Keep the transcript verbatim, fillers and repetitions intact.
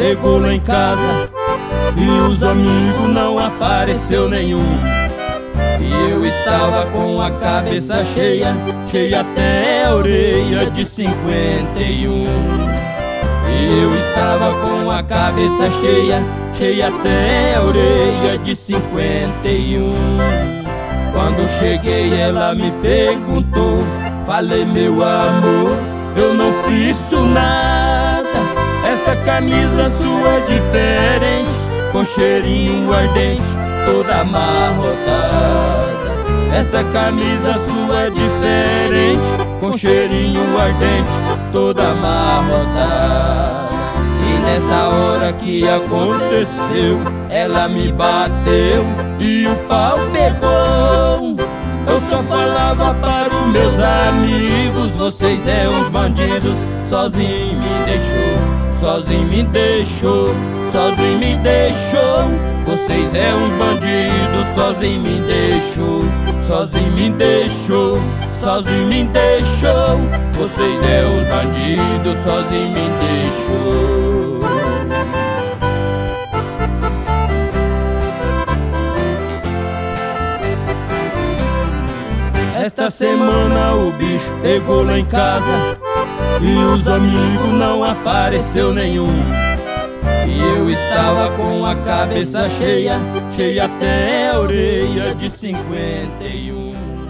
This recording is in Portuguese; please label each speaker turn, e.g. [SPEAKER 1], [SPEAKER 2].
[SPEAKER 1] pegou lá em casa e os amigos não apareceu nenhum. E eu estava com a cabeça cheia, cheia até a orelha de cinquenta e um. E eu estava com a cabeça cheia, cheia até a orelha de cinquenta e um. Quando cheguei ela me perguntou, falei: meu amor, eu não fiz nada. Essa camisa sua é diferente, com cheirinho ardente, toda amarrotada. Essa camisa sua é diferente, com cheirinho ardente, toda amarrotada. E nessa hora que aconteceu, ela me bateu e o pau pegou. Eu só falava para os meus amigos: vocês é uns bandidos. Sozinho me deixou, sozinho me deixou, sozinho me deixou. Vocês é uns bandidos, sozinho me deixou, sozinho me deixou, sozinho me deixou. Vocês é uns bandidos, sozinho me deixou. Esta semana o bicho pegou lá em casa e os amigos não apareceu nenhum. E eu estava com a cabeça cheia, cheia até a orelha de cinquenta e um.